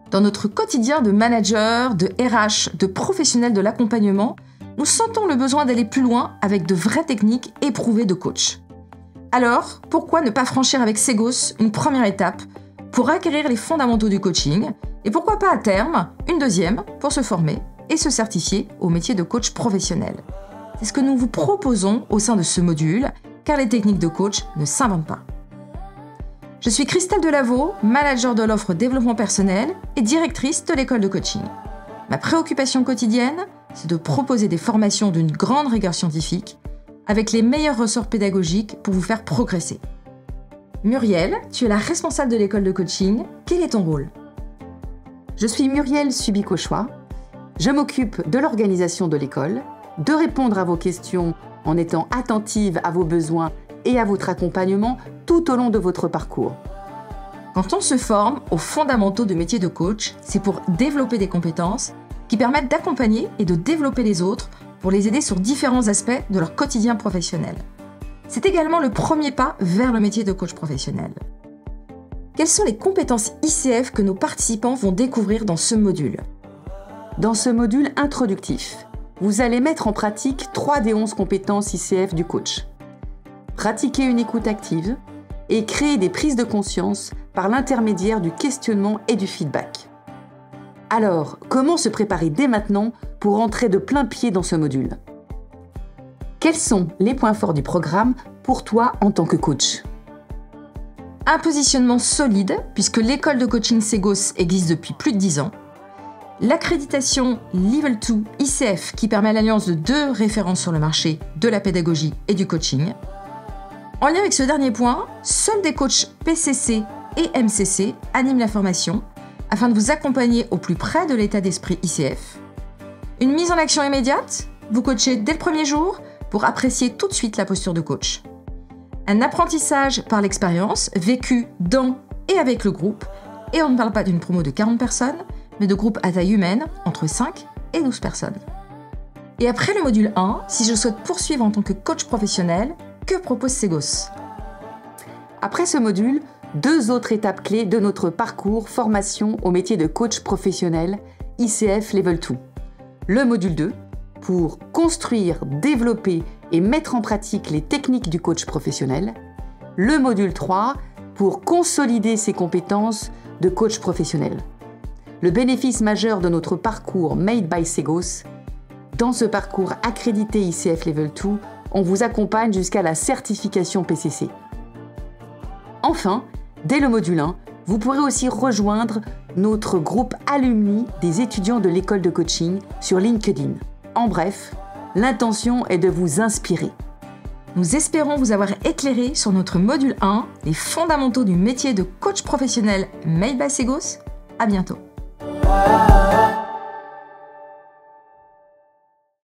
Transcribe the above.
Dans notre quotidien de manager, de RH, de professionnel de l'accompagnement, nous sentons le besoin d'aller plus loin avec de vraies techniques éprouvées de coach. Alors, pourquoi ne pas franchir avec Segos une première étape pour acquérir les fondamentaux du coaching et pourquoi pas à terme une deuxième pour se former et se certifier au métier de coach professionnel. C'est ce que nous vous proposons au sein de ce module, car les techniques de coach ne s'inventent pas. Je suis Christelle Delaveau, manager de l'offre développement personnel et directrice de l'école de coaching. Ma préoccupation quotidienne, c'est de proposer des formations d'une grande rigueur scientifique avec les meilleurs ressorts pédagogiques pour vous faire progresser. Muriel, tu es la responsable de l'école de coaching. Quel est ton rôle ? Je suis Muriel Subicochois. Je m'occupe de l'organisation de l'école, de répondre à vos questions en étant attentive à vos besoins et à votre accompagnement tout au long de votre parcours. Quand on se forme aux fondamentaux du métier de coach, c'est pour développer des compétences qui permettent d'accompagner et de développer les autres pour les aider sur différents aspects de leur quotidien professionnel. C'est également le premier pas vers le métier de coach professionnel. Quelles sont les compétences ICF que nos participants vont découvrir dans ce module ? Dans ce module introductif, vous allez mettre en pratique 3 des 11 compétences ICF du coach. Pratiquer une écoute active et créer des prises de conscience par l'intermédiaire du questionnement et du feedback. Alors, comment se préparer dès maintenant pour entrer de plein pied dans ce module ? Quels sont les points forts du programme pour toi en tant que coach ? Un positionnement solide, puisque l'école de coaching Segos existe depuis plus de 10 ans. L'accréditation Level 2 ICF qui permet l'alliance de 2 références sur le marché de la pédagogie et du coaching. En lien avec ce dernier point, seuls des coachs PCC et MCC animent la formation afin de vous accompagner au plus près de l'état d'esprit ICF. Une mise en action immédiate, vous coachez dès le premier jour pour apprécier tout de suite la posture de coach. Un apprentissage par l'expérience vécu dans et avec le groupe, et on ne parle pas d'une promo de 40 personnes, mais de groupes à taille humaine entre 5 et 12 personnes. Et après le module 1, si je souhaite poursuivre en tant que coach professionnel, que propose Segos ? Après ce module, 2 autres étapes clés de notre parcours formation au métier de coach professionnel ICF Level 2. Le module 2, pour construire, développer et mettre en pratique les techniques du coach professionnel. Le module 3, pour consolider ses compétences de coach professionnel. Le bénéfice majeur de notre parcours Made by Segos. Dans ce parcours accrédité ICF Level 2, on vous accompagne jusqu'à la certification PCC. Enfin, dès le module 1, vous pourrez aussi rejoindre notre groupe alumni des étudiants de l'école de coaching sur LinkedIn. En bref, l'intention est de vous inspirer. Nous espérons vous avoir éclairé sur notre module 1, les fondamentaux du métier de coach professionnel Made by Segos. À bientôt.